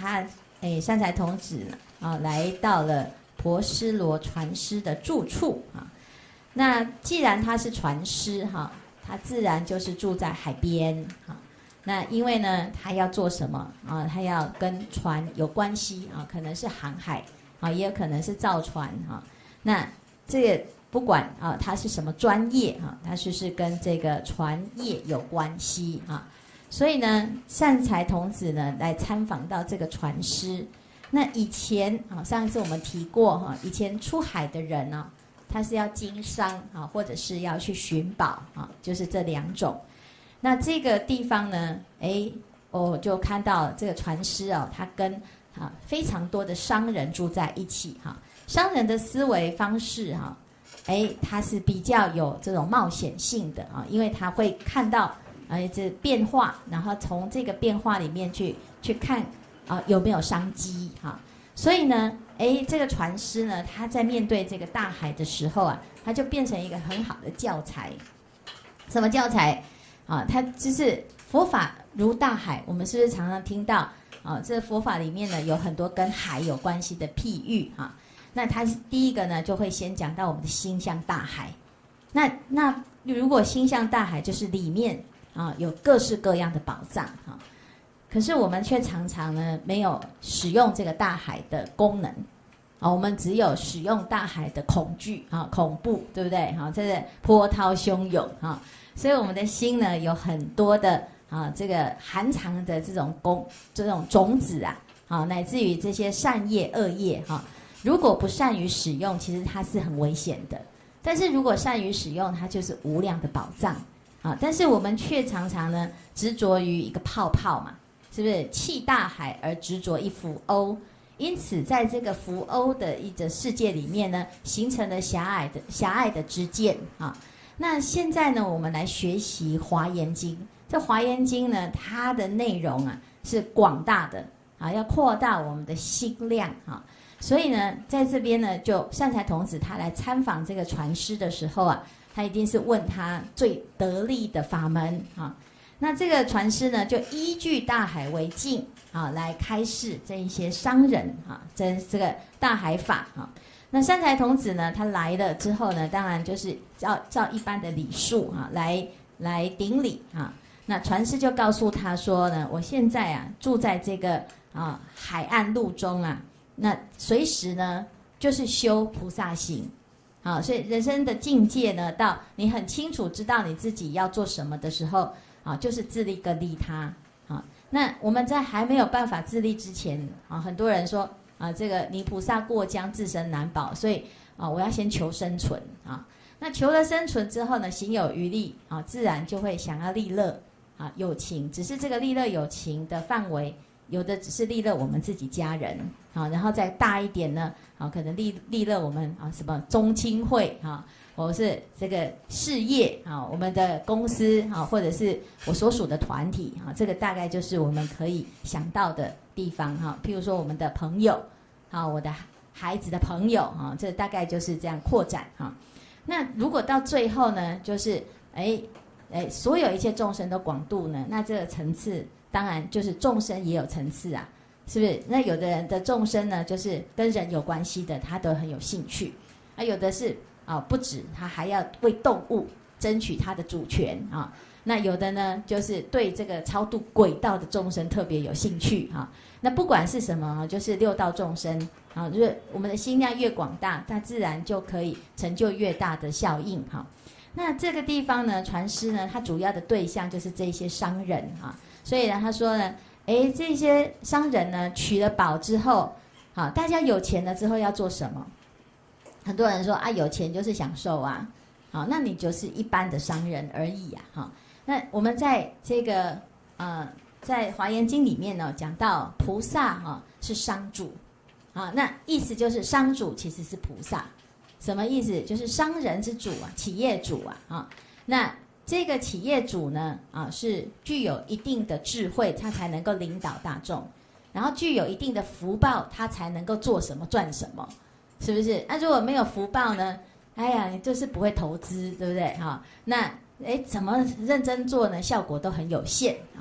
他善财童子来到了婆施罗传师的住处啊。那既然他是传师哈，他自然就是住在海边啊。那因为呢，他要做什么啊？他要跟船有关系啊，可能是航海啊，也有可能是造船啊。那这个不管啊，他是什么专业啊，他是跟这个船业有关系啊。所以呢，善财童子呢来参访到这个船师。那以前啊，上一次我们提过哈，以前出海的人呢，他是要经商啊，或者是要去寻宝啊，就是这两种。那这个地方呢，我就看到这个船师哦，他跟非常多的商人住在一起哈。商人的思维方式哈，他是比较有这种冒险性的啊，因为他会看到这变化，然后从这个变化里面去看有没有商机哈。所以呢，这个船师呢，他在面对这个大海的时候啊，他就变成一个很好的教材。什么教材？它就是佛法如大海，我们是不是常常听到这佛法里面呢有很多跟海有关系的譬喻哈？那它第一个呢就会先讲到我们的心像大海。那如果心像大海，就是里面有各式各样的宝藏哈。可是我们却常常呢没有使用这个大海的功能我们只有使用大海的恐惧恐怖，对不对？这是波涛汹涌所以我们的心呢有很多的这个含藏的这种种子乃至于这些善业恶业如果不善于使用，其实它是很危险的。但是如果善于使用，它就是无量的宝藏但是我们却常常呢执着于一个泡泡嘛，是不是？弃大海而执着一浮欧，因此在这个浮欧的一个世界里面呢，形成了狭隘的知见那现在呢，我们来学习《华严经》。这《华严经》呢，它的内容是广大的要扩大我们的心量所以呢，在这边呢，就善财童子他来参访这个传师的时候他一定是问他最得力的法门那这个传师呢，就依据大海为镜来开示这一些商人这个大海法那善财童子呢，他来了之后呢，当然就是照一般的礼数来顶礼那传师就告诉他说呢，我现在住在这个海岸路中那随时呢就是修菩萨行所以人生的境界呢，到你很清楚知道你自己要做什么的时候就是自利跟利他那我们在还没有办法自利之前很多人说这个你菩萨过江自身难保，所以我要先求生存那求了生存之后呢，行有余力自然就会想要利乐有情，只是这个利乐有情的范围，有的只是利乐我们自己家人然后再大一点呢可能利乐我们什么宗亲会或是这个事业我们的公司或者是我所属的团体这个大概就是我们可以想到的地方譬如说我们的朋友我的孩子的朋友这大概就是这样扩展那如果到最后呢，就是所有一切众生都广度呢，那这个层次当然就是众生也有层次是不是？那有的人的众生呢，就是跟人有关系的，他都很有兴趣有的是不止，他还要为动物争取他的主权那有的呢，就是对这个超度轨道的众生特别有兴趣那不管是什么就是六道众生就是我们的心量越广大，它自然就可以成就越大的效应那这个地方呢，传师呢，他主要的对象就是这些商人所以呢，他说呢，这些商人呢取了宝之后大家有钱了之后要做什么？很多人说有钱就是享受那你就是一般的商人而已那我们在这个在《华严经》里面呢，讲到菩萨是商主那意思就是商主其实是菩萨。什么意思？就是商人之主企业主那这个企业主呢是具有一定的智慧，他才能够领导大众，然后具有一定的福报，他才能够做什么赚什么，是不是？那如果没有福报呢？你就是不会投资，对不对那怎么认真做呢？效果都很有限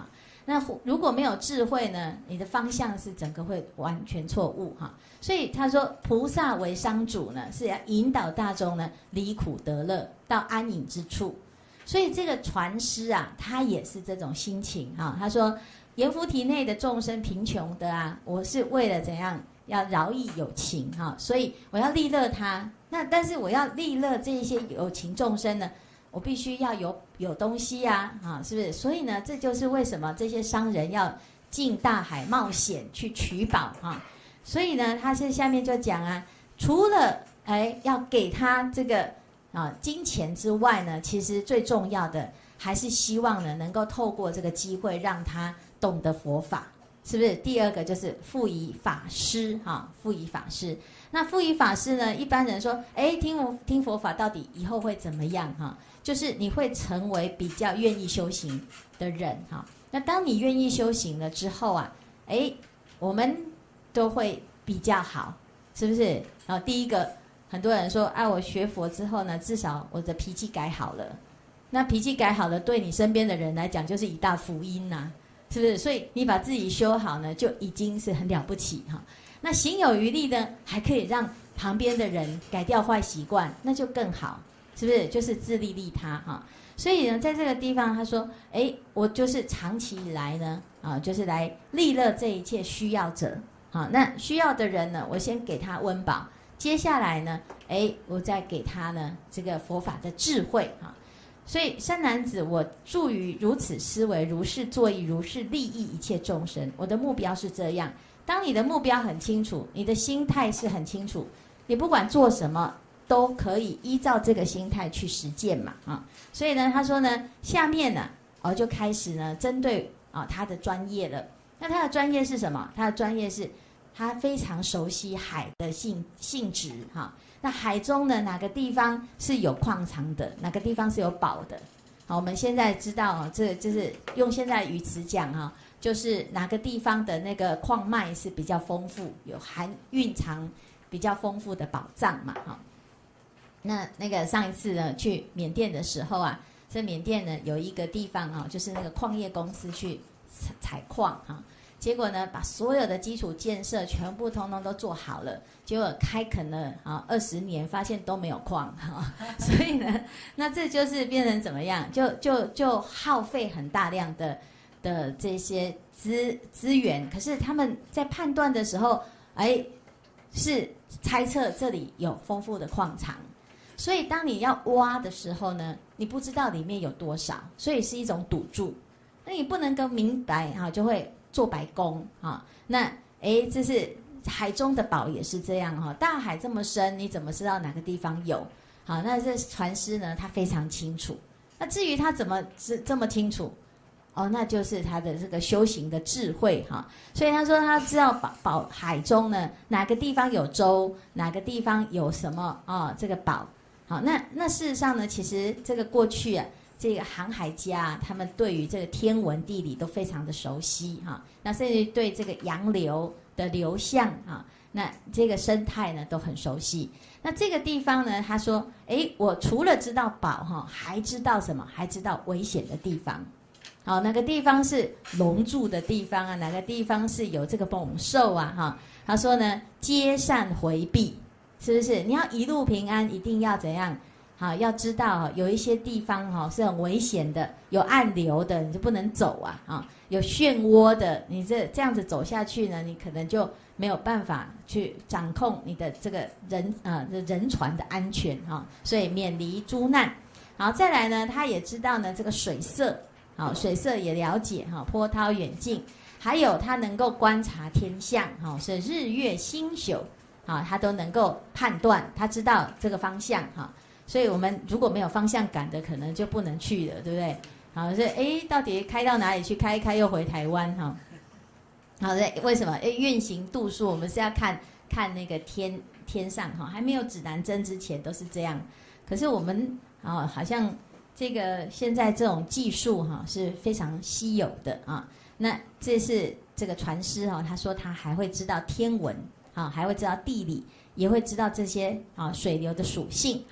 那如果没有智慧呢，你的方向是整个会完全错误哈。所以他说，菩萨为商主呢，是要引导大众呢离苦得乐，到安隐之处。所以这个传师啊，他也是这种心情哈。他说，阎浮提内的众生贫穷的啊，我是为了怎样要饶益有情哈，所以我要利乐他。那但是我要利乐这一些有情众生呢，我必须要有东西啊，是不是？所以呢，这就是为什么这些商人要进大海冒险去取宝啊。所以呢，他是下面就讲啊，除了要给他这个金钱之外呢，其实最重要的还是希望呢能够透过这个机会让他懂得佛法，是不是？第二个就是复以法师哈，复以法师。那复以法师呢，一般人说，听佛法到底以后会怎么样哈？就是你会成为比较愿意修行的人哈。那当你愿意修行了之后啊，我们都会比较好，是不是？然后第一个，很多人说，我学佛之后呢，至少我的脾气改好了。那脾气改好了，对你身边的人来讲，就是一大福音呐，是不是？所以你把自己修好呢，就已经是很了不起哈。那行有余力呢，还可以让旁边的人改掉坏习惯，那就更好，是不是？就是自利利他哈。所以呢，在这个地方他说，我就是长期以来呢，就是来利乐这一切需要者。好，那需要的人呢，我先给他温饱，接下来呢，我再给他呢这个佛法的智慧哈。所以善男子，我助于如此思维，如是作意，如是利益一切众生。我的目标是这样。当你的目标很清楚，你的心态是很清楚，你不管做什么都可以依照这个心态去实践嘛所以呢，他说呢，下面呢就开始呢针对他的专业了。那他的专业是什么？他的专业是他非常熟悉海的性质哈。那海中呢，哪个地方是有矿藏的，哪个地方是有宝的？好，我们现在知道这就是用现在语词讲就是哪个地方的那个矿脉是比较丰富，有蕴藏比较丰富的宝藏嘛那个上一次呢去缅甸的时候啊，在缅甸呢有一个地方就是那个矿业公司去采矿结果呢把所有的基础建设全部通通都做好了，结果开垦了20年，发现都没有矿所以呢，那这就是变成怎么样？就耗费很大量的这些资源，可是他们在判断的时候，是猜测这里有丰富的矿藏，所以当你要挖的时候呢，你不知道里面有多少，所以是一种赌注。那你不能够明白就会做白工那这是海中的宝也是这样大海这么深，你怎么知道哪个地方有？好，那这传师呢，他非常清楚。那至于他怎么这么清楚？那就是他的这个修行的智慧所以他说他知道宝海中呢哪个地方有舟，哪个地方有什么这个宝。好，那事实上呢，其实这个过去这个航海家他们对于这个天文地理都非常的熟悉那甚至对这个洋流的流向那这个生态呢都很熟悉。那这个地方呢，他说我除了知道宝还知道什么？还知道危险的地方。好，哪个地方是龙住的地方哪个地方是有这个猛兽他说呢，皆善回避，是不是？你要一路平安，一定要怎样？好，要知道有一些地方是很危险的，有暗流的，你就不能走有漩涡的，你这样子走下去呢，你可能就没有办法去掌控你的这个人船的安全所以免离诸难。好，再来呢，他也知道呢这个水色。好，水色也了解波涛远近，还有他能够观察天象是日月星宿他都能够判断，他知道这个方向所以我们如果没有方向感的，可能就不能去了，对不对？好，所以到底开到哪里去？开一开又回台湾好，为什么？运行度数我们是要看那个天上还没有指南针之前都是这样，可是我们好像。这个现在这种技术是非常稀有的那这是这个传师他说他还会知道天文还会知道地理，也会知道这些水流的属性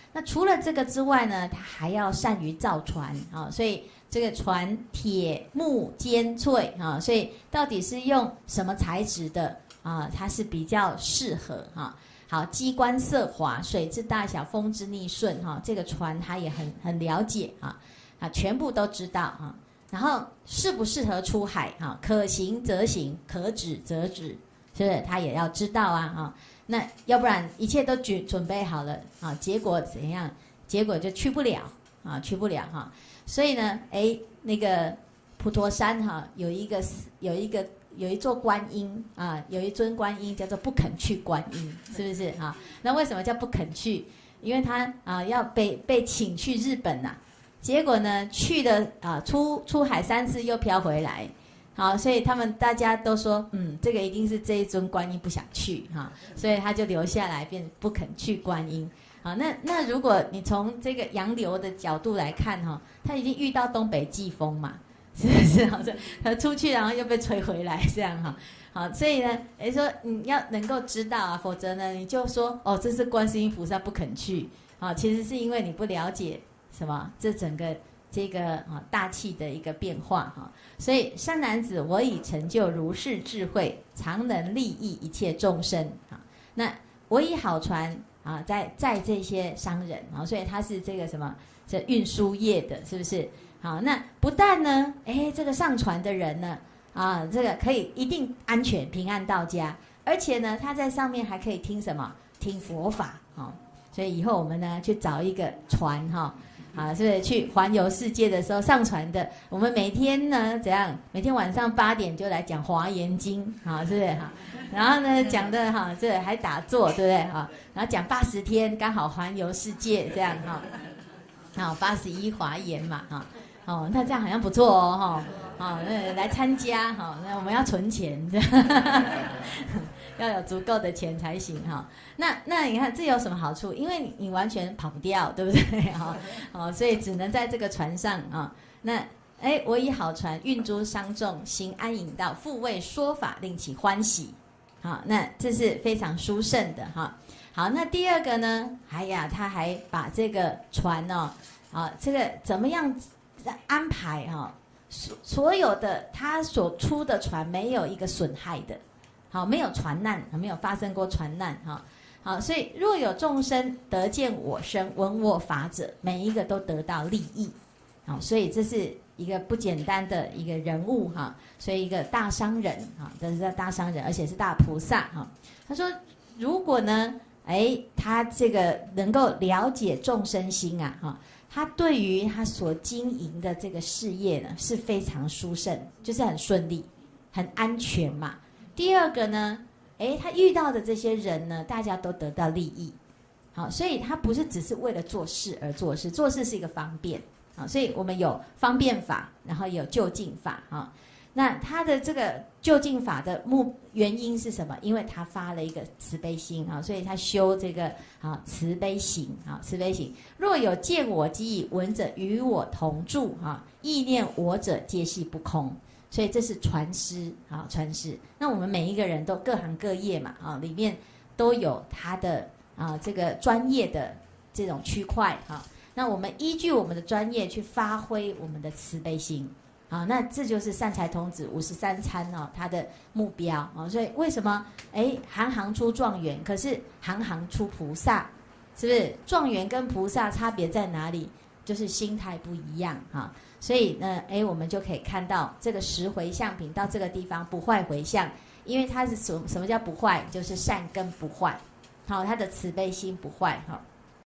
那除了这个之外呢，他还要善于造船啊，所以这个船铁木尖脆啊，所以到底是用什么材质的啊？它是比较适合哈。好，机关色滑，水之大小，风之逆顺哈，这个船他也很了解啊，全部都知道啊。然后适不适合出海啊？可行则行，可止则止，是不是？他也要知道啊。那要不然一切都准备好了啊，结果怎样？结果就去不了啊，去不了哈。所以呢，那个普陀山哈，有一座观音啊，有一尊观音叫做不肯去观音，是不是啊？那为什么叫不肯去？因为他啊要被请去日本呐，结果呢去了啊出海3次又飘回来。好，所以他们大家都说，这个一定是这一尊观音不想去哈，所以他就留下来，变不肯去观音。好，那如果你从这个洋流的角度来看哈，他已经遇到东北季风嘛，是不是？好，他出去然后又被吹回来这样哈。好，所以呢，说你要能够知道啊，否则呢你就说这是观世音菩萨不肯去啊，其实是因为你不了解什么这整个。这个大气的一个变化哈，所以善男子，我已成就如是智慧，常能利益一切众生啊。那我以好船啊，载这些商人啊，所以他是这个什么这运输业的，是不是？好，那不但呢，这个上船的人呢啊，这个可以一定安全平安到家，而且呢，他在上面还可以听什么？听佛法啊。所以以后我们呢去找一个船哈。啊，是不是去环游世界的时候上船的？我们每天呢怎样？每天晚上8点就来讲《华严经》，啊，是不是哈？然后呢讲的哈，这还打坐，对不对哈？然后讲80天，刚好环游世界这样哈。好，81华严嘛哈。那这样好像不错哦哈。那来参加哈，那我们要存钱，要有足够的钱才行哈。那你看这有什么好处？因为你完全跑不掉，对不对哈？所以只能在这个船上啊。那我以好船运诸商众，行安隐道，复为说法，令其欢喜。好，那这是非常殊胜的哈。好，那第二个呢？他还把这个船这个怎么样安排哈？所有的他所出的船没有一个损害的。好，没有船难，没有发生过船难哈。好，所以若有众生得见我身，闻我法者，每一个都得到利益。好，所以这是一个不简单的一个人物哈。所以一个大商人哈，这是大商人，而且是大菩萨哈。他说，如果呢，他这个能够了解众生心啊哈，他对于他所经营的这个事业呢是非常殊胜，就是很顺利，很安全嘛。第二个呢，他遇到的这些人呢，大家都得到利益，好，所以他不是只是为了做事而做事，做事是一个方便，好，所以我们有方便法，然后有就近法，哈，那他的这个就近法的原因是什么？因为他发了一个慈悲心啊，所以他修这个慈悲行啊，慈悲行。若有见我即以闻者与我同住啊，意念我者皆系不空。所以这是传师啊，传师。那我们每一个人都各行各业嘛啊，里面都有他的这个专业的这种区块哈。那我们依据我们的专业去发挥我们的慈悲心啊，那这就是善财童子53参哦，他的目标啊。所以为什么行行出状元，可是行行出菩萨，是不是？状元跟菩萨差别在哪里？就是心态不一样哈。所以呢，我们就可以看到这个10回向品到这个地方不坏回向，因为它是什么叫不坏？就是善根不坏，好，它的慈悲心不坏哈。